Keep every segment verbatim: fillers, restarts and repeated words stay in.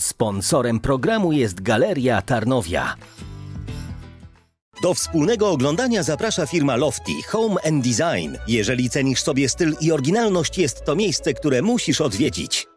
Sponsorem programu jest Galeria Tarnowia. Do wspólnego oglądania zaprasza firma Lofty Home and Design. Jeżeli cenisz sobie styl i oryginalność, jest to miejsce, które musisz odwiedzić.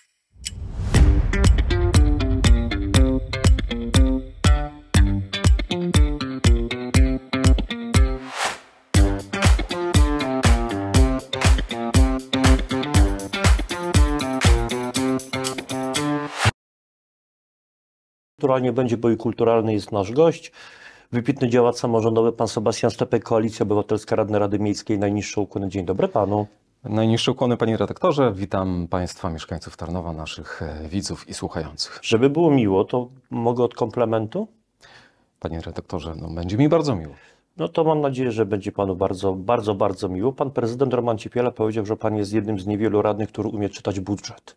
Kulturalnie będzie, bo i kulturalny jest nasz gość. Wybitny działacz samorządowy, pan Sebastian Stepek, Koalicja Obywatelska, radny Rady Miejskiej. Najniższe ukłony. Dzień dobry panu. Najniższe ukłony, panie redaktorze. Witam państwa, mieszkańców Tarnowa, naszych widzów i słuchających. Żeby było miło, to mogę od komplementu? Panie redaktorze, no będzie mi bardzo miło. No to mam nadzieję, że będzie panu bardzo, bardzo, bardzo miło. Pan prezydent Roman Ciepiela powiedział, że pan jest jednym z niewielu radnych, który umie czytać budżet.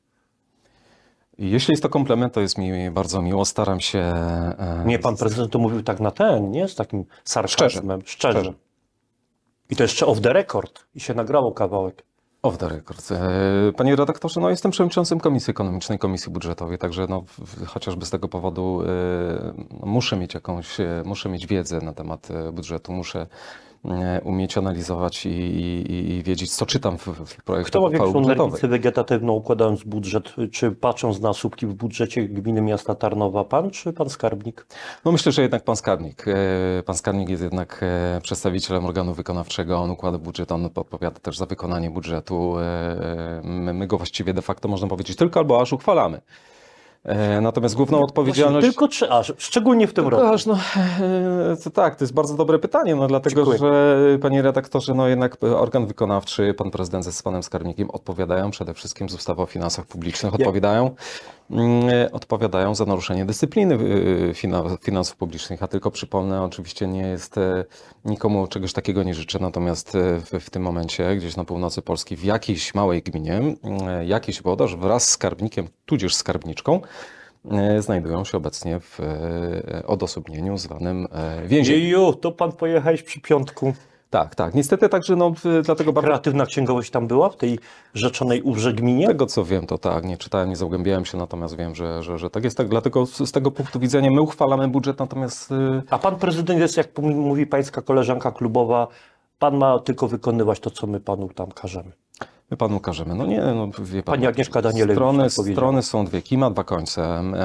Jeśli jest to komplement, to jest mi bardzo miło. Staram się... E, nie, pan prezydent to mówił tak na ten, nie? Z takim sarkazmem. Szczerze. Szczerze. Szczerze. I to jeszcze off the record. I się nagrało kawałek. Off the record. E, panie redaktorze, no jestem przewodniczącym Komisji Ekonomicznej, Komisji Budżetowej, także no, w, chociażby z tego powodu e, muszę mieć jakąś, e, muszę mieć wiedzę na temat budżetu, muszę e, umieć analizować i, i, i wiedzieć, co czytam w, w projekcie. Kto ma większą nerwicę wegetatywną, układając budżet, czy patrząc na słupki w budżecie gminy miasta Tarnowa, pan czy pan skarbnik? No myślę, że jednak pan skarbnik. Pan skarbnik jest jednak przedstawicielem organu wykonawczego, on układa budżet, on odpowiada też za wykonanie budżetu. My, my go właściwie de facto, można powiedzieć, tylko albo aż uchwalamy. Natomiast główną odpowiedzialność... Właśnie tylko czy aż? Szczególnie w tym tylko roku. Aż, no, to tak, to jest bardzo dobre pytanie, no dlatego, Dziękuję. że panie redaktorze, no jednak organ wykonawczy, pan prezydent z panem skarbnikiem odpowiadają przede wszystkim z ustawy o finansach publicznych, odpowiadają, Jak? odpowiadaadają za naruszenie dyscypliny finansów publicznych. Ja tylko przypomnę, oczywiście nie jest, nikomu czegoś takiego nie życzę, natomiast w, w tym momencie gdzieś na północy Polski w jakiejś małej gminie jakiś włodarz wraz z skarbnikiem, tudzież skarbniczką znajdują się obecnie w odosobnieniu zwanym więzieniem. Jeju, to pan pojechałeś przy piątku. Tak, tak. Niestety także, no, dlatego bardzo... Kreatywna księgowość tam była, w tej rzeczonej Urze gminie? Tego co wiem, to tak. Nie czytałem, nie zagłębiałem się, natomiast wiem, że, że, że tak jest. Tak, dlatego z tego punktu widzenia my uchwalamy budżet, natomiast... A pan prezydent jest, jak mówi pańska koleżanka klubowa, pan ma tylko wykonywać to, co my panu tam każemy. My panu każemy. No nie, no wie pan. Pani Agnieszka Danielewicz strony, strony są dwie, kij ma dwa końce,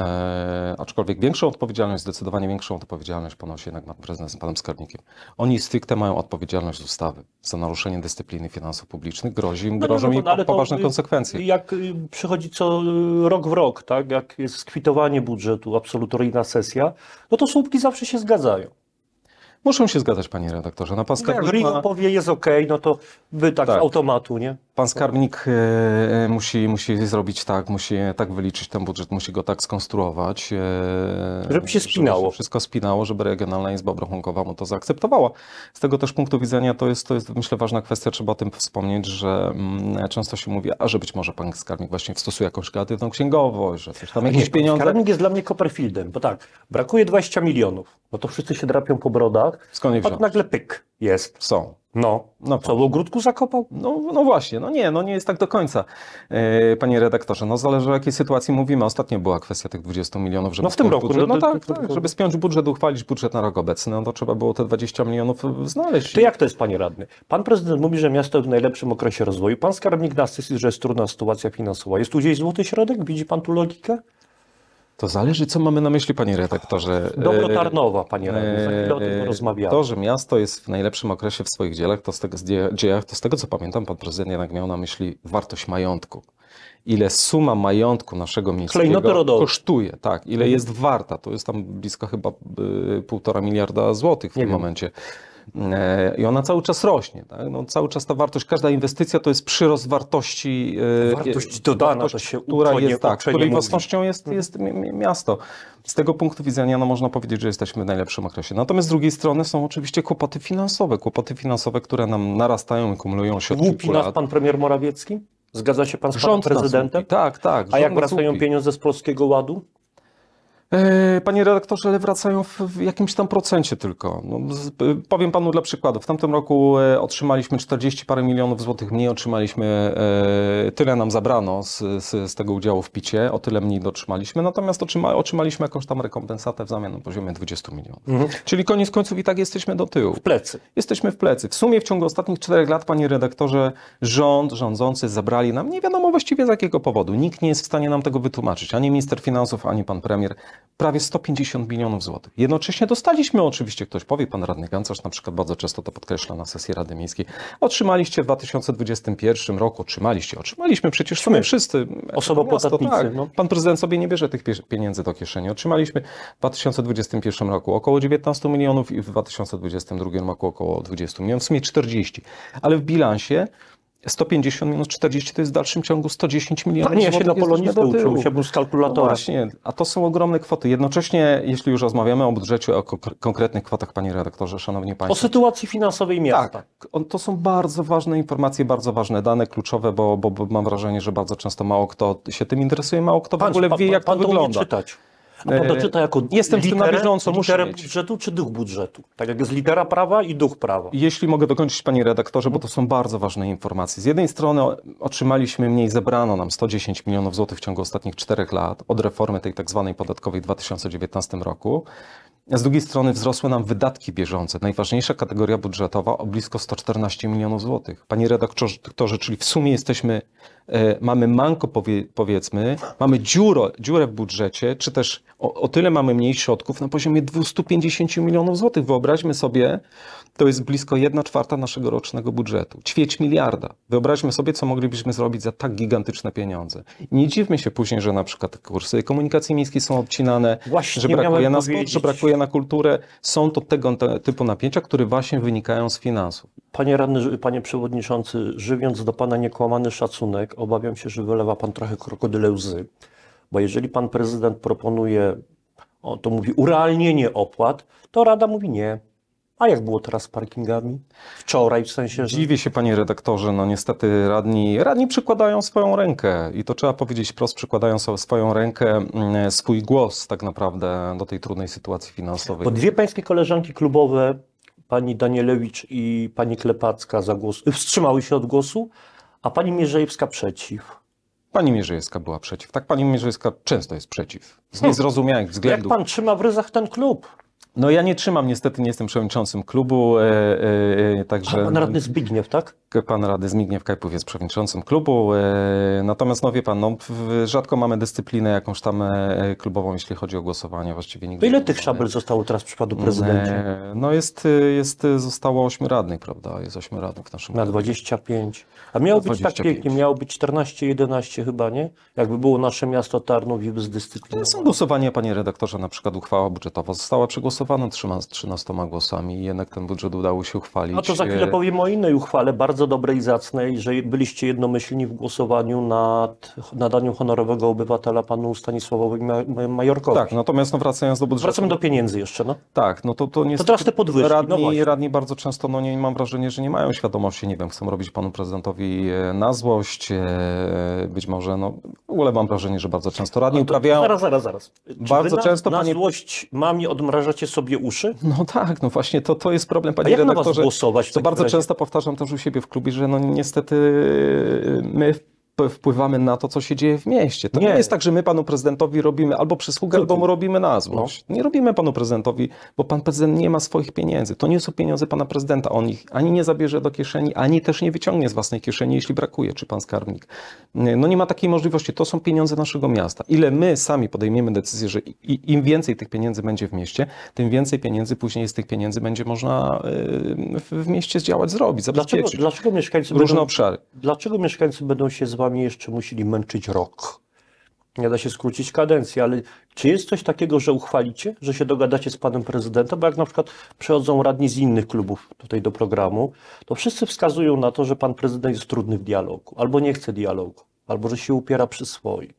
e, aczkolwiek większą odpowiedzialność, zdecydowanie większą odpowiedzialność ponosi jednak pan prezydent z panem skarbnikiem. Oni stricte mają odpowiedzialność z ustawy. Za naruszenie dyscypliny finansów publicznych grozi im, no, grożą no, no, im ale poważne to, konsekwencje. Jak przychodzi co rok w rok, tak, jak jest skwitowanie budżetu, absolutoryjna sesja, no to słupki zawsze się zgadzają. Muszą się zgadzać, panie redaktorze. Na pan skarbnik jak Rio ma... powie, jest okej, okay, no to wy tak, tak z automatu, nie? Pan skarbnik e, musi, musi zrobić tak, musi tak wyliczyć ten budżet, musi go tak skonstruować, e, żeby się spinało. Żeby się wszystko spinało, żeby Regionalna Izba Obrachunkowa mu to zaakceptowała. Z tego też punktu widzenia to jest, to jest myślę, ważna kwestia, trzeba o tym wspomnieć, że mm, często się mówi, a że być może pan skarbnik właśnie stosuje jakąś kreatywną księgowość, że coś tam jakieś nie, pieniądze. Skarbnik jest dla mnie Copperfieldem, bo tak, brakuje dwadzieścia milionów, no to wszyscy się drapią po brodach, skąd je wziąć? A nagle pyk jest. Są. No, no co, w ogródku zakopał? No, no właśnie, no nie, no nie jest tak do końca, e, panie redaktorze. No zależy o jakiej sytuacji mówimy. Ostatnio była kwestia tych dwudziestu milionów, żeby no w tym roku. Budżet, No, no to, tak, to, tak, to, żeby spiąć budżet, uchwalić budżet na rok obecny, no to trzeba było te dwadzieścia milionów znaleźć. To jak to jest, panie radny? Pan prezydent mówi, że miasto w najlepszym okresie rozwoju. Pan skarbnik na sesji, że jest trudna sytuacja finansowa. Jest tu gdzieś złoty środek? Widzi pan tu logikę? To zależy, co mamy na myśli, panie redaktorze. Dobro Tarnowa, panie radny, za chwilę o tym rozmawiamy. To, że miasto jest w najlepszym okresie w swoich dziejach, to z tego, dziejach, to z tego co pamiętam, pan prezydent jednak miał na myśli wartość majątku. Ile suma majątku naszego miejskiego kosztuje, tak, ile jest warta. To jest tam blisko chyba y, półtora miliarda złotych w Nie tym wiem. momencie. I ona cały czas rośnie. Tak? No, cały czas ta wartość, każda inwestycja to jest przyrost wartości, wartość dodana, wartość, to się która uczonie, jest, tak, której mówi. własnością jest, jest miasto. Z tego punktu widzenia no, można powiedzieć, że jesteśmy w najlepszym okresie. Natomiast z drugiej strony są oczywiście kłopoty finansowe, kłopoty finansowe, które nam narastają i kumulują się od Łupi nas pan premier Morawiecki? Zgadza się pan z panem prezydentem? Tak, tak. A jak wracają pieniądze z Polskiego Ładu? Panie redaktorze, ale wracają w, w jakimś tam procencie tylko. No, z, powiem panu dla przykładu. W tamtym roku e, otrzymaliśmy czterdzieści parę milionów złotych mniej, otrzymaliśmy, e, tyle nam zabrano z, z, z tego udziału w picie, o tyle mniej dotrzymaliśmy, natomiast otrzyma, otrzymaliśmy jakąś tam rekompensatę w zamian na poziomie dwudziestu milionów. Mhm. Czyli koniec końców i tak jesteśmy do tyłu. W plecy. Jesteśmy w plecy. W sumie w ciągu ostatnich czterech lat, panie redaktorze, rząd, rządzący zabrali nam, nie wiadomo właściwie z jakiego powodu. Nikt nie jest w stanie nam tego wytłumaczyć. Ani minister finansów, ani pan premier. Prawie sto pięćdziesiąt milionów złotych. Jednocześnie dostaliśmy, oczywiście ktoś powie, pan radny Gancarz na przykład bardzo często to podkreśla na sesji Rady Miejskiej, otrzymaliście w dwa tysiące dwudziestym pierwszym roku, otrzymaliście, otrzymaliśmy przecież sobie wszyscy. Osoba podatnicy. Tak. No. Pan prezydent sobie nie bierze tych pieniędzy do kieszeni. Otrzymaliśmy w dwa tysiące dwudziestym pierwszym roku około dziewiętnaście milionów i w dwa tysiące dwudziestym drugim roku około dwadzieścia milionów, w sumie czterdzieści. Ale w bilansie sto pięćdziesiąt minus czterdzieści to jest w dalszym ciągu sto dziesięć milionów. Nie, ja się na polonistę uczył, chciałbym z kalkulatora. No właśnie, a to są ogromne kwoty. Jednocześnie, jeśli już rozmawiamy o budżecie, o konkretnych kwotach, panie redaktorze, szanowni państwo. O sytuacji finansowej miasta. Tak, to są bardzo ważne informacje, bardzo ważne dane kluczowe, bo, bo, bo mam wrażenie, że bardzo często mało kto się tym interesuje, mało kto w pan, ogóle pan, wie, jak pan, to pan wygląda. To czytać. A pan to czyta jako Jestem literę, w tym na bieżąco, muszę literę mieć. budżetu czy duch budżetu? Tak jak jest litera prawa i duch prawa. Jeśli mogę dokończyć, panie redaktorze, bo to są bardzo ważne informacje. Z jednej strony otrzymaliśmy mniej, zebrano nam sto dziesięć milionów złotych w ciągu ostatnich czterech lat od reformy tej tak zwanej podatkowej w dwa tysiące dziewiętnastym roku. Z drugiej strony wzrosły nam wydatki bieżące. Najważniejsza kategoria budżetowa o blisko sto czternaście milionów złotych. Panie redaktorze, czyli w sumie jesteśmy, e, mamy manko powie, powiedzmy, mamy dziurę, dziurę w budżecie, czy też o, o tyle mamy mniej środków na poziomie dwieście pięćdziesiąt milionów złotych. Wyobraźmy sobie, to jest blisko jedna czwarta naszego rocznego budżetu. Ćwierć miliarda. Wyobraźmy sobie, co moglibyśmy zrobić za tak gigantyczne pieniądze. I nie dziwmy się później, że na przykład kursy komunikacji miejskiej są obcinane, Właśnie że brakuje na powiedzieć. sport, że brakuje na kulturę. Są to tego typu napięcia, które właśnie wynikają z finansów. Panie radny, panie przewodniczący, żywiąc do pana niekłamany szacunek, obawiam się, że wylewa pan trochę krokodyle łzy, bo jeżeli pan prezydent proponuje, o, to mówi urealnienie opłat, to Rada mówi nie. A jak było teraz z parkingami? Wczoraj w sensie, że... Dziwię się, panie redaktorze, no niestety radni, radni przykładają swoją rękę i to trzeba powiedzieć wprost, przykładają sobie swoją rękę, swój głos tak naprawdę do tej trudnej sytuacji finansowej. Bo dwie pańskie koleżanki klubowe, pani Danielewicz i pani Klepacka zagłos... wstrzymały się od głosu, a pani Mierzejewska przeciw. Pani Mierzejewska była przeciw. Tak, pani Mierzejewska często jest przeciw. Z niezrozumiałych względów. Jak pan trzyma w ryzach ten klub? No ja nie trzymam, niestety nie jestem przewodniczącym klubu, e, e, także... A pan radny Zbigniew, tak? Pan radny Zbigniew Kajpów jest przewodniczącym klubu, e, natomiast no wie pan, no, w, rzadko mamy dyscyplinę jakąś tam e, klubową, jeśli chodzi o głosowanie, właściwie nigdy. To ile nie tych mamy. szabel zostało teraz przy panu prezydencie? E, no jest, jest, zostało ośmiu radnych, prawda, jest ośmiu radnych w naszym Na klubie. dwadzieścia pięć. A miało być tak pięknie, miało być czternaście jedenaście chyba, nie? Jakby było nasze miasto Tarnów i bez dyscypliny. Są głosowania, panie redaktorze, na przykład uchwała budżetowa została przegłosowana trzynastoma głosami i jednak ten budżet udało się uchwalić. A to za chwilę powiem o innej uchwale, bardzo dobrej i zacnej, że byliście jednomyślni w głosowaniu nad nadaniu honorowego obywatela panu Stanisławowi Majorkowi. Tak, natomiast no wracając do budżetu... Wracamy do pieniędzy jeszcze, no. Tak, no to, to niestety... To teraz te podwyżki, radni, no radni bardzo często, no nie mam wrażenia, że nie mają świadomości, nie wiem, chcą robić panu prezydentowi na złość, być może, no w ogóle mam wrażenie, że bardzo często radni to, uprawiają... Zaraz, zaraz, zaraz. Czy bardzo wy na, często, na panie... złość mamie odmrażacie sobie uszy? No tak, no właśnie to, to jest problem, panie A jak redaktorze. na was głosować? Co bardzo razie? często powtarzam też u siebie w klubie, że no niestety my wpływamy na to, co się dzieje w mieście. To nie, nie jest tak, że my panu prezydentowi robimy albo przysługę, albo mu robimy na złość. No. Nie robimy panu prezydentowi, bo pan prezydent nie ma swoich pieniędzy. To nie są pieniądze pana prezydenta. On ich ani nie zabierze do kieszeni, ani też nie wyciągnie z własnej kieszeni, jeśli brakuje, czy pan skarbnik. No nie ma takiej możliwości. To są pieniądze naszego miasta. Ile my sami podejmiemy decyzję, że im więcej tych pieniędzy będzie w mieście, tym więcej pieniędzy później z tych pieniędzy będzie można w mieście zdziałać, zrobić, zabezpieczyć. Dlaczego, dlaczego mieszkańcy różne będą, obszary. Dlaczego mieszkańcy będą się z wami jeszcze musieli męczyć rok? Nie da się skrócić kadencji, ale czy jest coś takiego, że uchwalicie, że się dogadacie z panem prezydentem? Bo jak na przykład przychodzą radni z innych klubów tutaj do programu, to wszyscy wskazują na to, że pan prezydent jest trudny w dialogu, albo nie chce dialogu, albo że się upiera przy swoim.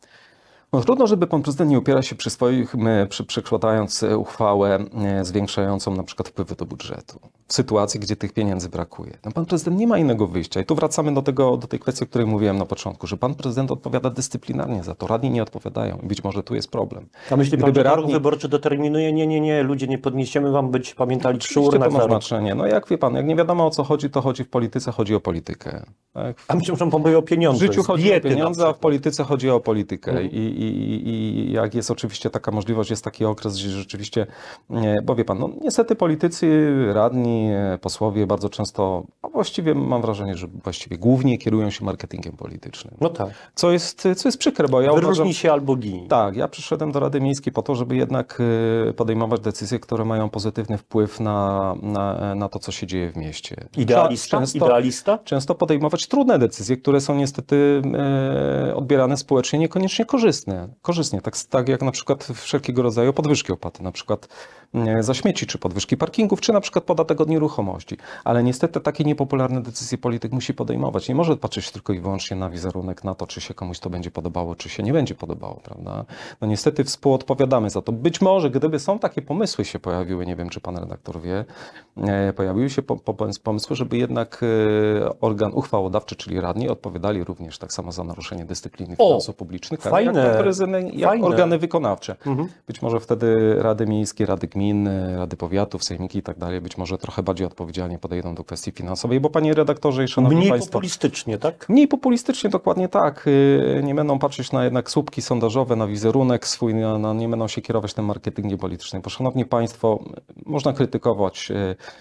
No, trudno, żeby pan prezydent nie upiera się przy swoich, my, przy, przekładając uchwałę zwiększającą na przykład wpływy do budżetu. w sytuacji, gdzie tych pieniędzy brakuje. No pan prezydent nie ma innego wyjścia. I tu wracamy do tego, do tej kwestii, o której mówiłem na początku, że pan prezydent odpowiada dyscyplinarnie za to. Radni nie odpowiadają. I być może tu jest problem. A myśli pan, Gdyby że radni... radni... wyborczy determinuje? Nie, nie, nie, ludzie nie podniesiemy wam, być pamiętali przy Oczywiście urnach. to ma znaczenie. No jak wie pan, jak nie wiadomo o co chodzi, to chodzi w polityce, chodzi o politykę. Tak? A myślę, że pan mówi o pieniądze. W życiu chodzi o pieniądze, a w polityce chodzi o politykę. Mhm. I, i, I jak jest oczywiście taka możliwość, jest taki okres, gdzie rzeczywiście, bo wie pan, no niestety politycy, radni, posłowie bardzo często, a właściwie mam wrażenie, że właściwie głównie kierują się marketingiem politycznym. No tak. Co jest, co jest przykre, bo ja Wyróżni uważam... się albo gini. Tak, ja przyszedłem do Rady Miejskiej po to, żeby jednak podejmować decyzje, które mają pozytywny wpływ na, na, na to, co się dzieje w mieście. Idealista? Często, Idealista? często podejmować trudne decyzje, które są niestety e, odbierane społecznie niekoniecznie korzystne. Korzystnie, tak, tak jak na przykład wszelkiego rodzaju podwyżki opłaty, na przykład e, za śmieci, czy podwyżki parkingów, czy na przykład podatek od nieruchomości. Ale niestety takie niepopularne decyzje polityk musi podejmować. Nie może patrzeć tylko i wyłącznie na wizerunek, na to, czy się komuś to będzie podobało, czy się nie będzie podobało, prawda? No niestety współodpowiadamy za to. Być może, gdyby są takie pomysły się pojawiły, nie wiem, czy pan redaktor wie, e, pojawiły się po, po, pomysły, żeby jednak e, organ uchwałodawczy, czyli radni, odpowiadali również tak samo za naruszenie dyscypliny O, finansów publicznych, fajne, jak, prezydent, jak fajne. organy wykonawcze. Mhm. Być może wtedy rady miejskie, rady gmin, rady powiatów, sejmiki i tak dalej, być może trochę bardziej odpowiedzialnie podejdą do kwestii finansowej, bo panie redaktorze i szanowni Mniej państwo... populistycznie, tak? Mniej populistycznie, dokładnie tak. Nie będą patrzeć na jednak słupki sondażowe, na wizerunek swój, na, na, nie będą się kierować tym marketingiem politycznym. Bo szanowni państwo, można krytykować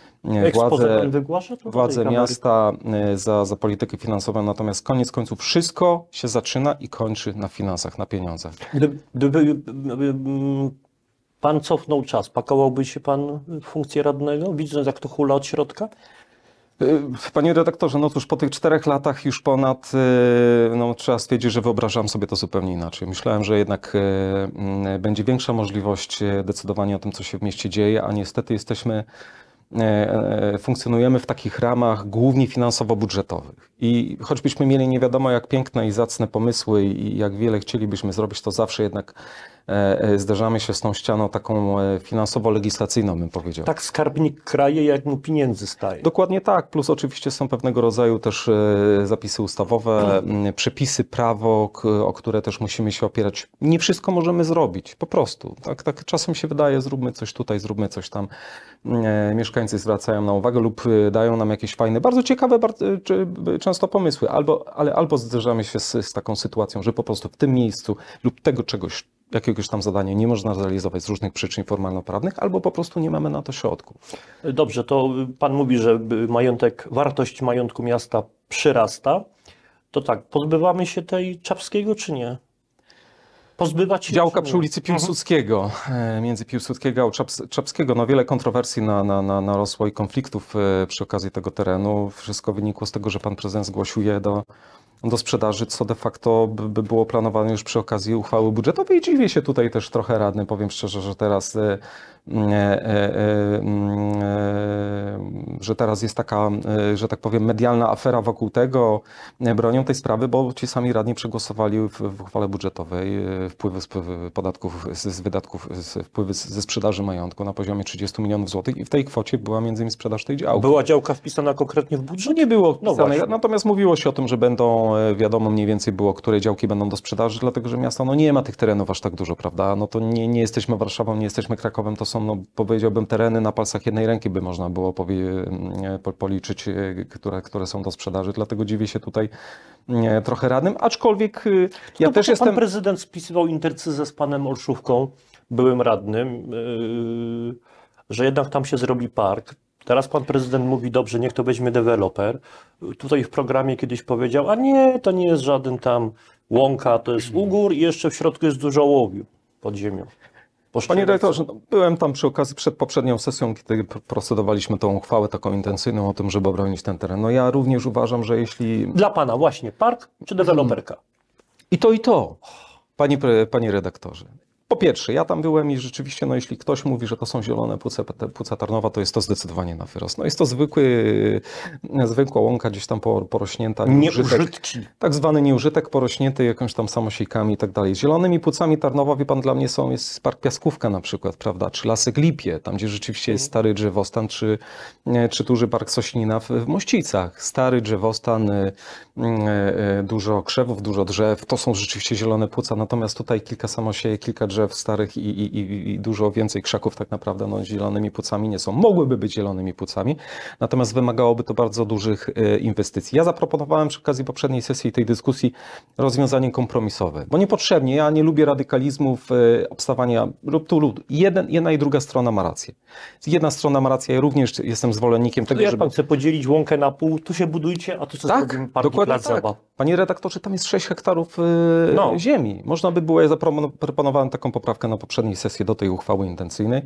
władze, władze miasta za, za politykę finansową, natomiast koniec końców wszystko się zaczyna i kończy na finansach, na pieniądzach. Gdyby, gdyby, gdyby pan cofnął czas, pakowałby się pan w funkcję radnego, widząc jak to hula od środka? Panie redaktorze, no cóż, po tych czterech latach już ponad, no trzeba stwierdzić, że wyobrażam sobie to zupełnie inaczej. Myślałem, że jednak będzie większa możliwość decydowania o tym, co się w mieście dzieje, a niestety jesteśmy, funkcjonujemy w takich ramach głównie finansowo-budżetowych. I choćbyśmy mieli nie wiadomo jak piękne i zacne pomysły i jak wiele chcielibyśmy zrobić, to zawsze jednak zderzamy się z tą ścianą taką finansowo-legislacyjną, bym powiedział. Tak skarbnik kraje, jak mu pieniędzy staje. Dokładnie tak, plus oczywiście są pewnego rodzaju też zapisy ustawowe, przepisy, prawo, o które też musimy się opierać. Nie wszystko możemy zrobić, po prostu. Tak, tak czasem się wydaje, zróbmy coś tutaj, zróbmy coś tam. Mieszkańcy zwracają na uwagę lub dają nam jakieś fajne, bardzo ciekawe, bardzo, często pomysły, albo, ale albo zderzamy się z, z taką sytuacją, że po prostu w tym miejscu lub tego czegoś, jakiegoś tam zadania nie można zrealizować z różnych przyczyn formalno-prawnych, albo po prostu nie mamy na to środków. Dobrze, to pan mówi, że majątek, wartość majątku miasta przyrasta. To tak, pozbywamy się tej Czapskiego, czy nie? Pozbywać się... Działka przy ulicy Piłsudskiego, mhm. między Piłsudskiego a Czaps, Czapskiego, no wiele kontrowersji na, na, na, narosło i konfliktów przy okazji tego terenu. Wszystko wynikło z tego, że pan prezydent zgłosił je do, do sprzedaży, co de facto by, by było planowane już przy okazji uchwały budżetowej. I dziwię się tutaj też trochę radny, powiem szczerze, że teraz... E, e, e, e, że teraz jest taka, że tak powiem, medialna afera wokół tego, bronią tej sprawy, bo ci sami radni przegłosowali w, w uchwale budżetowej wpływy z podatków, z, z wydatków, z, wpływy z, ze sprzedaży majątku na poziomie trzydziestu milionów złotych i w tej kwocie była między innymi sprzedaż tej działki. Była działka wpisana konkretnie w budżet? No nie było wpisane, no natomiast mówiło się o tym, że będą, wiadomo mniej więcej było, które działki będą do sprzedaży, dlatego że miasto no nie ma tych terenów aż tak dużo, prawda? No to nie, nie jesteśmy Warszawą, nie jesteśmy Krakowem, to są, no, powiedziałbym, tereny na palcach jednej ręki by można było powie, policzyć, które, które są do sprzedaży, dlatego dziwię się tutaj trochę radnym, aczkolwiek ja no też jestem... Pan prezydent spisywał intercyzę z panem Olszówką, byłym radnym, yy, że jednak tam się zrobi park. Teraz pan prezydent mówi, dobrze, niech to weźmie deweloper. Tutaj w programie kiedyś powiedział, a nie, to nie jest żaden tam łąka, to jest ugór i jeszcze w środku jest dużo ołowiu pod ziemią. Panie dyrektorze, no, byłem tam przy okazji przed poprzednią sesją, kiedy procedowaliśmy tą uchwałę taką intensyjną o tym, żeby obronić ten teren. No ja również uważam, że jeśli... Dla pana właśnie park czy deweloperka? I to, i to, panie, panie redaktorze. Po pierwsze, ja tam byłem i rzeczywiście, no jeśli ktoś mówi, że to są zielone płuce, płuca Tarnowa, to jest to zdecydowanie na wyrost. No jest to zwykły, zwykła łąka gdzieś tam porośnięta. Nieużytki. Tak zwany nieużytek porośnięty jakąś tam samosiejkami i tak dalej. Zielonymi płucami Tarnowa, wie pan, dla mnie są, jest Park Piaskówka na przykład, prawda, czy Lasek Lipie, tam gdzie rzeczywiście jest stary drzewostan, czy, czy duży Park Sośnina w, w Mościcach. Stary drzewostan, dużo krzewów, dużo drzew, to są rzeczywiście zielone płuca, natomiast tutaj kilka samosiejek, kilka drzew starych i, i, i dużo więcej krzaków tak naprawdę no, zielonymi płucami nie są. Mogłyby być zielonymi płucami, natomiast wymagałoby to bardzo dużych e, inwestycji. Ja zaproponowałem przy okazji poprzedniej sesji tej dyskusji rozwiązanie kompromisowe, bo niepotrzebnie, ja nie lubię radykalizmów, e, obstawania lub tu lud. Jeden, jedna i druga strona ma rację. Jedna strona ma rację, ja również jestem zwolennikiem tego, jak żeby... pan chce podzielić łąkę na pół, tu się budujcie, a tu co Tak, zrobimy park i dokładnie plac tak. zabaw. Panie redaktorze, tam jest sześć hektarów e, No. ziemi. Można by było, ja zaproponowałem taką poprawkę na poprzedniej sesji do tej uchwały intencyjnej,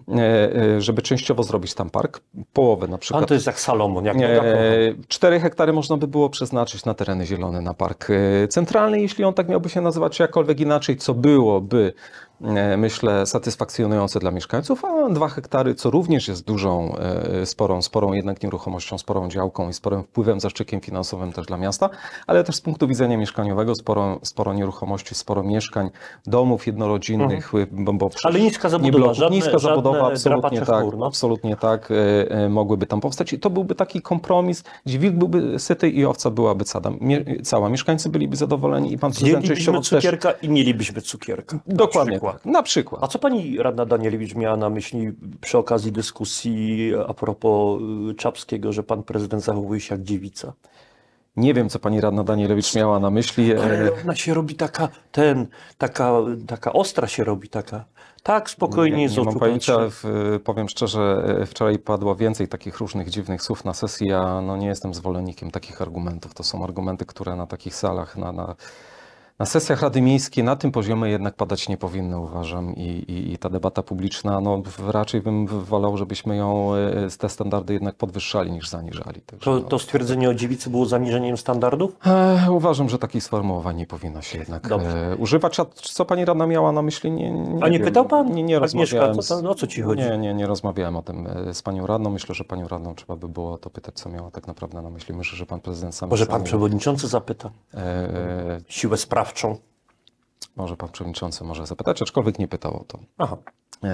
żeby częściowo zrobić tam park, połowę na przykład. Pan to jest jak Salomon, jak cztery hektary można by było przeznaczyć na tereny zielone, na park centralny, jeśli on tak miałby się nazywać, czy jakkolwiek inaczej, co byłoby, myślę, satysfakcjonujące dla mieszkańców, a dwa hektary, co również jest dużą, sporą, sporą jednak nieruchomością, sporą działką i sporym wpływem, zaszczykiem finansowym też dla miasta, ale też z punktu widzenia mieszkaniowego sporo, sporo nieruchomości, sporo mieszkań, domów jednorodzinnych, mhm. bo, bo ale niska zabudowa, bloków, żadne, niska zabudowa, żadne absolutnie tak, chór, no. absolutnie tak, e, mogłyby tam powstać i to byłby taki kompromis, gdzie wilk byłby syty i owca byłaby cała, mie, cała. Mieszkańcy byliby zadowoleni i pan prezydent częściowo cukierka też... i mielibyśmy cukierka. Dokładnie. Na przykład. Na przykład. A co pani radna Danielewicz miała na myśli przy okazji dyskusji a propos Czapskiego, że pan prezydent zachowuje się jak dziewica? Nie wiem, co pani radna Danielewicz miała na myśli. Ale ona się robi taka, ten, taka, taka ostra się robi, taka, tak spokojnie nie, z nie oczu mam pojęcia, patrzy. w, powiem szczerze, wczoraj padło więcej takich różnych dziwnych słów na sesji, ja no, nie jestem zwolennikiem takich argumentów. To są argumenty, które na takich salach, na, na Na sesjach Rady Miejskiej na tym poziomie jednak padać nie powinny, uważam, i, i, i ta debata publiczna, no raczej bym wolał, żebyśmy ją, te standardy jednak podwyższali niż zaniżali. Także, to, no, to stwierdzenie o dziewicy było zaniżeniem standardów? E, uważam, że takich sformułowań nie powinno się jednak e, używać. A co pani radna miała na myśli? Nie, nie A nie wiem. pytał pan? Nie, nie rozmawiałem. Co, to, o co ci chodzi? Nie, nie, nie rozmawiałem o tym z panią radną. Myślę, że panią radną trzeba by było to pytać, co miała tak naprawdę na myśli. Myślę, że pan prezydent sam... Może sam pan przewodniczący zapyta? E, Siłę sprawczą. Może pan przewodniczący może zapytać, aczkolwiek nie pytał o to. Aha. E,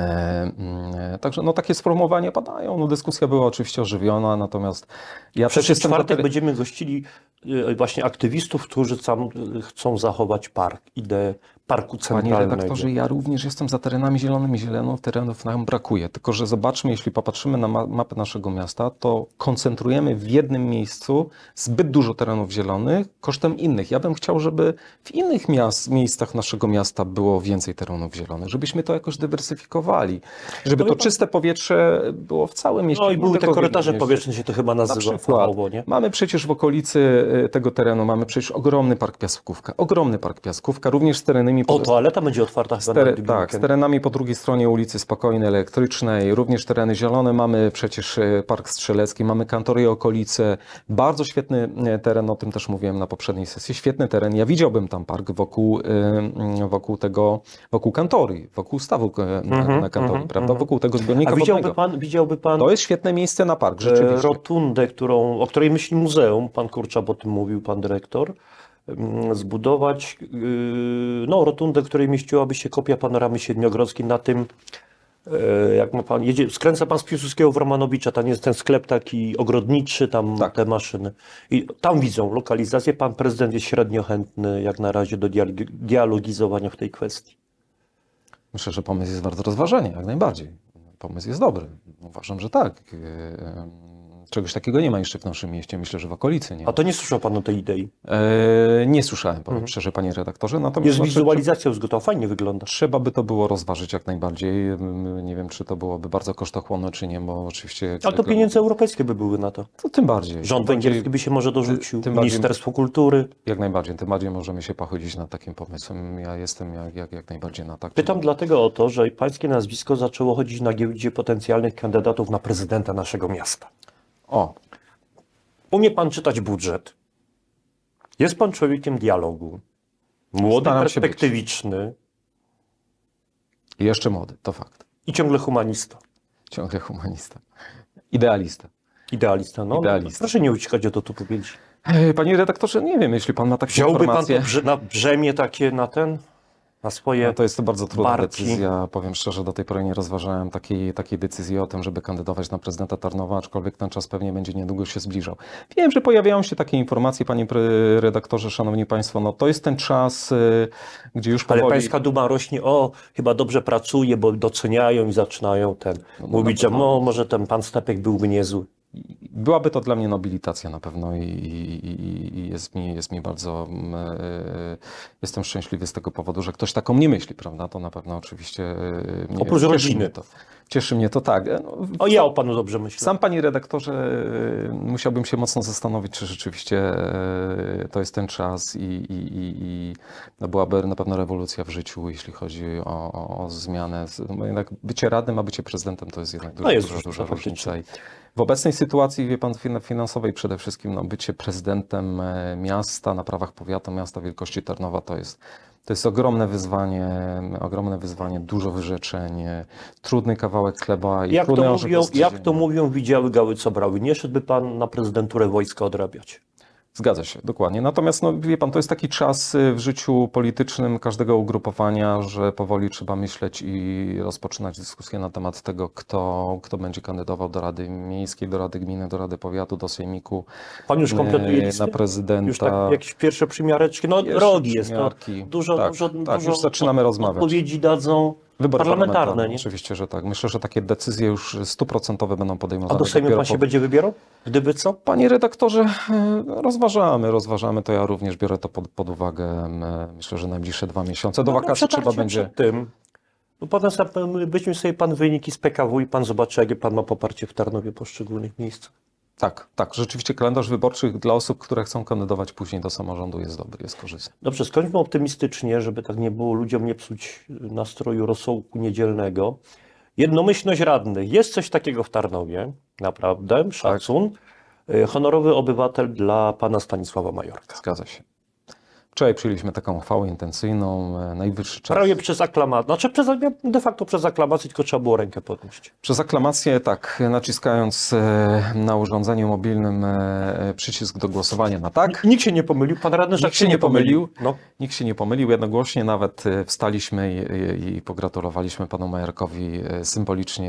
e, także no, takie sformułowania padają. No, dyskusja była oczywiście ożywiona, natomiast ja Przecież też jestem... w czwartek za... będziemy gościli właśnie aktywistów, którzy sam chcą zachować park, ideę parku centralnego. Panie redaktorze, ja również jestem za terenami zielonymi. Zielonych terenów nam brakuje. Tylko że zobaczmy, jeśli popatrzymy na ma mapę naszego miasta, to koncentrujemy w jednym miejscu zbyt dużo terenów zielonych kosztem innych. Ja bym chciał, żeby w innych miast, miejscach naszego miasta było więcej terenów zielonych, żebyśmy to jakoś dywersyfikowali. Żeby no to pan... czyste powietrze było w całym mieście. No i były te korytarze powietrzne, się to chyba nazywa. Na fachowo, nie? Mamy przecież w okolicy tego terenu, mamy przecież ogromny park Piaskówka. Ogromny park Piaskówka, również z terenami... O, toaleta będzie otwarta chyba Tere, na Tak, z terenami po drugiej stronie ulicy Spokojnej, Elektrycznej, również tereny zielone. Mamy przecież Park Strzelecki, mamy Kantory i okolice. Bardzo świetny teren, o tym też mówiłem na poprzedniej sesji. Świetny teren. Ja widziałbym tam park wokół, wokół tego, wokół Kantory, wokół stawu mm-hmm, na Kantory, mm-hmm, prawda? Wokół tego zbiornika A widziałby wodnego. pan, widziałby pan... To jest świetne miejsce na park, rzeczywiście. Rotundę, którą, o której myśli muzeum, pan Kurczab o tym mówił, pan dyrektor, zbudować no, rotundę, w której mieściłaby się kopia panoramy siedmiogrodzkiej na tym, jak ma pan, jedzie, skręca pan z Piłsudskiego w Romanowicza, tam jest ten sklep taki ogrodniczy, tam tak. Te maszyny. I tam widzą lokalizację. Pan prezydent jest średnio chętny jak na razie do dialogizowania w tej kwestii. Myślę, że pomysł jest wart rozważenia, jak najbardziej. Pomysł jest dobry. Uważam, że tak. Czegoś takiego nie ma jeszcze w naszym mieście. Myślę, że w okolicy nie ma. A to nie słyszał pan o tej idei? Eee, nie słyszałem, powiem mhm. szczerze, panie redaktorze. Natomiast jest wizualizacja już gotowa, fajnie wygląda. Trzeba by to było rozważyć jak najbardziej. Nie wiem, czy to byłoby bardzo kosztochłonne, czy nie, bo oczywiście... Ale to pieniądze europejskie by były na to. To tym bardziej. Rząd tym węgierski bardziej, by się może dorzucił, tym Ministerstwo bardziej, Kultury. Jak najbardziej, tym bardziej możemy się pochylić nad takim pomysłem. Ja jestem jak, jak, jak najbardziej na tak. Pytam dlatego o to, że pańskie nazwisko zaczęło chodzić na giełdzie potencjalnych kandydatów na prezydenta naszego miasta. O. Umie pan czytać budżet. Jest pan człowiekiem dialogu. Młody, Staram perspektywiczny. I jeszcze młody, to fakt. I ciągle humanista. Ciągle humanista. Idealista. Idealista, no. Idealista. Proszę nie uciekać od odpowiedzi. Panie redaktorze, nie wiem, jeśli pan ma takie Wziąłby pan informacje... to brze na brzemię takie na ten, na swoje No to jest to bardzo trudna barki. decyzja. Powiem szczerze, do tej pory nie rozważałem takiej, takiej decyzji o tym, żeby kandydować na prezydenta Tarnowa, aczkolwiek ten czas pewnie będzie niedługo się zbliżał. Wiem, że pojawiają się takie informacje, panie redaktorze, szanowni państwo, no to jest ten czas, y, gdzie już powoli... Ale pańska duma rośnie, o, chyba dobrze pracuje, bo doceniają i zaczynają ten no, mówić, no, że no, może ten pan Stepek byłby niezły. Byłaby to dla mnie nobilitacja na pewno i, i, i jest, mi, jest mi bardzo, yy, jestem szczęśliwy z tego powodu, że ktoś taką nie myśli, prawda? To na pewno oczywiście yy, mnie, Oprócz cieszy rodziny. mnie to. Cieszy mnie to, tak. No, O, ja o panu dobrze myślę. sam, panie redaktorze, yy, musiałbym się mocno zastanowić, czy rzeczywiście yy, to jest ten czas i, i, i, i no byłaby na pewno rewolucja w życiu, jeśli chodzi o, o, o zmianę. No jednak bycie radnym, a bycie prezydentem to jest jednak duża, No jest duża, różnica, duża różnica. faktycznie. I w obecnej sytuacji, wie pan, finansowej przede wszystkim, no, bycie prezydentem miasta na prawach powiatu, miasta wielkości Tarnowa, to jest, to jest ogromne wyzwanie, ogromne wyzwanie, dużo wyrzeczeń, trudny kawałek chleba i Jak trudny to, orzech mówią, do zgryzienia. jak to mówią, widziały gały co brały. Nie szedłby pan na prezydenturę wojska odrabiać. Zgadza się, dokładnie. Natomiast, no, wie pan, to jest taki czas w życiu politycznym każdego ugrupowania, że powoli trzeba myśleć i rozpoczynać dyskusję na temat tego, kto, kto będzie kandydował do Rady Miejskiej, do Rady Gminy, do Rady Powiatu, do Sejmiku, Pan już kompletuje e, listę? na prezydenta. Już tak jakieś pierwsze przymiareczki, no Pierwsze rogi jest, no, przymiarki. dużo, Tak, dużo, tak, dużo już zaczynamy rozmawiać. odpowiedzi dadzą Wybory parlamentarne, nie? Oczywiście, że tak. Myślę, że takie decyzje już stuprocentowe będą podejmowane. A do Sejmu dopiero pan się po- będzie wybierał? Gdyby co? Panie redaktorze, e, rozważamy, rozważamy, to ja również biorę to pod, pod uwagę. E, Myślę, że najbliższe dwa miesiące. Do No, wakacji przetarcie trzeba będzie... przed tym. No, potem sobie- weźmie sobie pan wyniki z P K W i pan zobaczy, jakie pan ma poparcie w Tarnowie w poszczególnych miejscach. Tak, tak. Rzeczywiście kalendarz wyborczy dla osób, które chcą kandydować później do samorządu jest dobry, jest korzystny. Dobrze, skończmy optymistycznie, żeby tak nie było ludziom nie psuć nastroju rosołku niedzielnego. Jednomyślność radnych. Jest coś takiego w Tarnowie, naprawdę, szacun. Y, Honorowy obywatel dla pana Stanisława Majorka. Zgadza się. Wczoraj przyjęliśmy taką uchwałę intencyjną, e, najwyższy czas. Prawie przez aklamację, znaczy przez, de facto przez aklamację, tylko trzeba było rękę podnieść. Przez aklamację, tak, naciskając e, na urządzeniu mobilnym e, przycisk do głosowania na tak. Nikt się nie pomylił, pan radny Nikt się nie pomylił. No. Nikt się nie pomylił, jednogłośnie nawet e, wstaliśmy i, i pogratulowaliśmy panu Majorkowi e, symbolicznie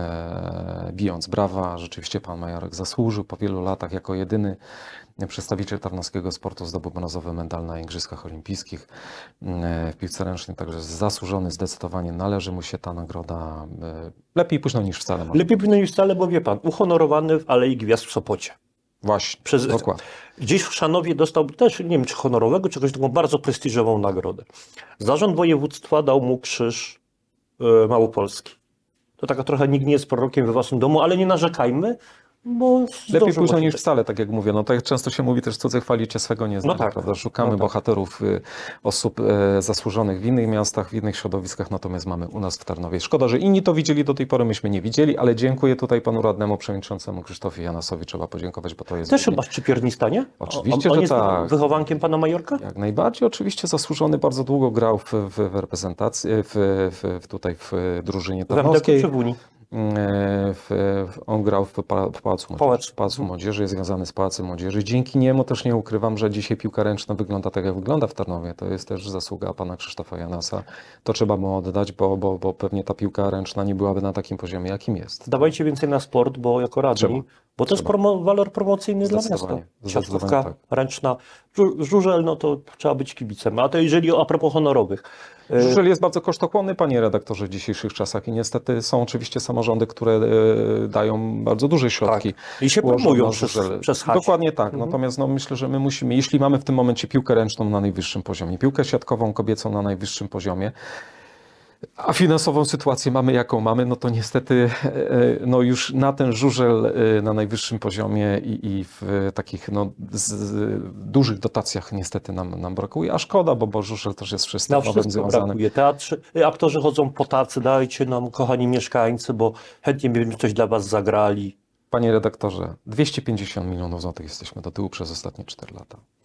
e, bijąc brawa. Rzeczywiście pan Majorek zasłużył po wielu latach jako jedyny przedstawiciel tarnowskiego sportu, zdobył brązowy medal na Igrzyskach Olimpijskich e, w piłce ręcznej, także zasłużony, zdecydowanie należy mu się ta nagroda. E, Lepiej późno niż wcale. może. Lepiej powinno niż wcale, bo wie pan, uhonorowany w Alei Gwiazd w Sopocie. Właśnie, Przez, dokładnie. Gdzieś w Szanowie dostał też, nie wiem czy honorowego, czy jakąś taką bardzo prestiżową nagrodę. Zarząd województwa dał mu krzyż e, Małopolski. To taka trochę nikt nie jest prorokiem we własnym domu, ale nie narzekajmy, bo Lepiej zdążył późno właśnie niż tak. wcale, tak jak mówię. No to jak często się mówi, też cudze chwalicie swego nie znacie, tak. prawda? Szukamy No tak. bohaterów, y, osób e, zasłużonych w innych miastach, w innych środowiskach, natomiast mamy u nas w Tarnowie. Szkoda, że inni to widzieli do tej pory, myśmy nie widzieli, ale dziękuję tutaj panu radnemu przewodniczącemu Krzysztofowi Janasowi, trzeba podziękować, bo to jest... Też chyba szczypiornista, nie? Oczywiście, on, on że jest tak. wychowankiem pana Majorka? Jak najbardziej, oczywiście zasłużony, bardzo długo grał w, w, w reprezentacji, w, w, w, tutaj w drużynie W M D K tarnowskiej. czy w Unii? W, w, on grał w, pa- w Pałacu Młodzieży, Pałac. w Pałacu Młodzieży, jest związany z Pałacem Młodzieży. Dzięki niemu też nie ukrywam, że dzisiaj piłka ręczna wygląda tak, jak wygląda w Tarnowie. To jest też zasługa pana Krzysztofa Janasa. To trzeba mu oddać, bo, bo, bo pewnie ta piłka ręczna nie byłaby na takim poziomie, jakim jest. Dawajcie więcej na sport, bo jako radni, Trzeba. bo to jest Trzeba. promo, walor promocyjny dla miasta. Zdecydowanie. Siatkówka Zdecydowanie tak. ręczna, żu- żużel, no to trzeba być kibicem. A to jeżeli o, a propos honorowych. y, Żużel jest bardzo kosztochłonny, panie redaktorze, w dzisiejszych czasach i niestety są oczywiście samorządy, które e, dają bardzo duże środki. Tak. I się ułożone promują na przez, żużel. przez chacie. Dokładnie tak. Natomiast no, myślę, że my musimy, jeśli mamy w tym momencie piłkę ręczną na najwyższym poziomie, piłkę siatkową kobiecą na najwyższym poziomie, a finansową sytuację mamy jaką mamy, no to niestety e, no już na ten żużel e, na najwyższym poziomie i, i w takich no, z, z dużych dotacjach niestety nam, nam brakuje, a szkoda, bo, bo żużel też jest Na wszystkim wszystko związany. brakuje. Teatrze, y, aktorzy chodzą po tacy, dajcie nam, kochani mieszkańcy, bo chętnie byśmy coś dla was zagrali. Panie redaktorze, dwieście pięćdziesiąt milionów złotych jesteśmy do tyłu przez ostatnie cztery lata.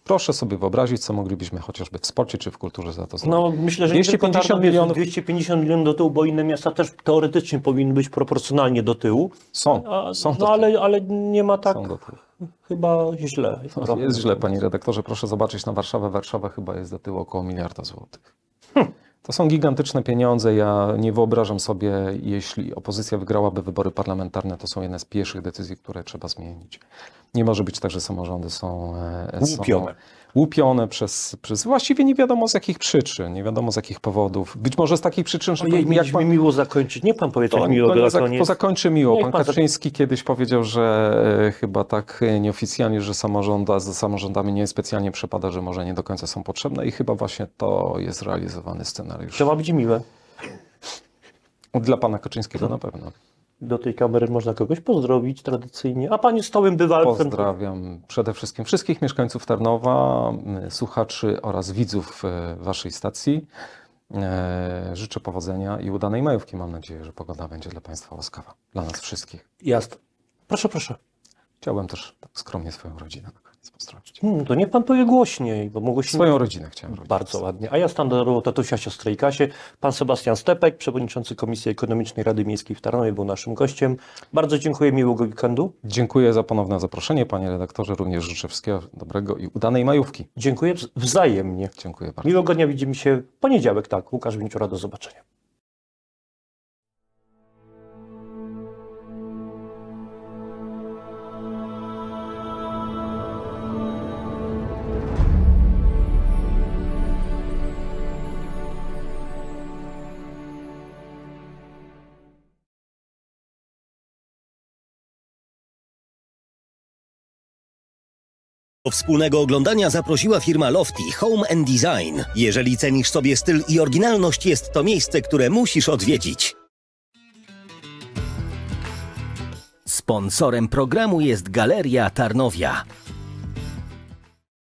Proszę sobie wyobrazić, co moglibyśmy chociażby w sporcie czy w kulturze za to zrobić. No myślę, że dwieście pięćdziesiąt milionów dwieście pięćdziesiąt milionów do tyłu, bo inne miasta też teoretycznie powinny być proporcjonalnie do tyłu. są, A, są no do ale, ale nie ma tak Są do tyłu. chyba źle. No, jest źle, panie redaktorze. Proszę zobaczyć na Warszawę. Warszawa chyba jest do tyłu około miliarda złotych. Hm. To są gigantyczne pieniądze. Ja nie wyobrażam sobie, jeśli opozycja wygrałaby wybory parlamentarne, to są jedne z pierwszych decyzji, które trzeba zmienić. Nie może być tak, że samorządy są, e, są Łupione. łupione przez, przez właściwie nie wiadomo z jakich przyczyn, nie wiadomo z jakich powodów. Być może z takich przyczyn, że Ojej, jak mieliśmy pan, miło zakończyć. Nie pan powie coś to, miłego to, na zak- koniec. to zakończy miło. Niech Pan pan za- Kaczyński kiedyś powiedział, że e, chyba tak e, nieoficjalnie, że samorząda, za samorządami nie specjalnie przepada, że może nie do końca są potrzebne i chyba właśnie to jest realizowany scenariusz. To ma być miłe. Dla pana Kaczyńskiego na pewno. Do tej kamery można kogoś pozdrowić tradycyjnie. A pan jest stałym bywalcem. Pozdrawiam przede wszystkim wszystkich mieszkańców Tarnowa, m, słuchaczy oraz widzów e, waszej stacji. E, Życzę powodzenia i udanej majówki. Mam nadzieję, że pogoda będzie dla państwa łaskawa. Dla nas wszystkich. Jasne. Proszę, proszę. Chciałbym też tak skromnie swoją rodzinę na koniec pozdrowić. Hmm, to niech pan powie głośniej, bo mogło się... Swoją rodzinę chciałem robić. Bardzo ładnie. A ja standardowo tatusia siostry i Kasie. Pan Sebastian Stepek, przewodniczący Komisji Ekonomicznej Rady Miejskiej w Tarnowie, był naszym gościem. Bardzo dziękuję, miłego weekendu. Dziękuję za ponowne zaproszenie, panie redaktorze. Również życzę wszystkiego dobrego i udanej majówki. Dziękuję wz- wzajemnie. Dziękuję bardzo. Miłego dnia, widzimy się w poniedziałek. Tak, Łukasz Winciura, do zobaczenia. Do wspólnego oglądania zaprosiła firma Lofty Home and Design. Jeżeli cenisz sobie styl i oryginalność, jest to miejsce, które musisz odwiedzić. Sponsorem programu jest Galeria Tarnowia.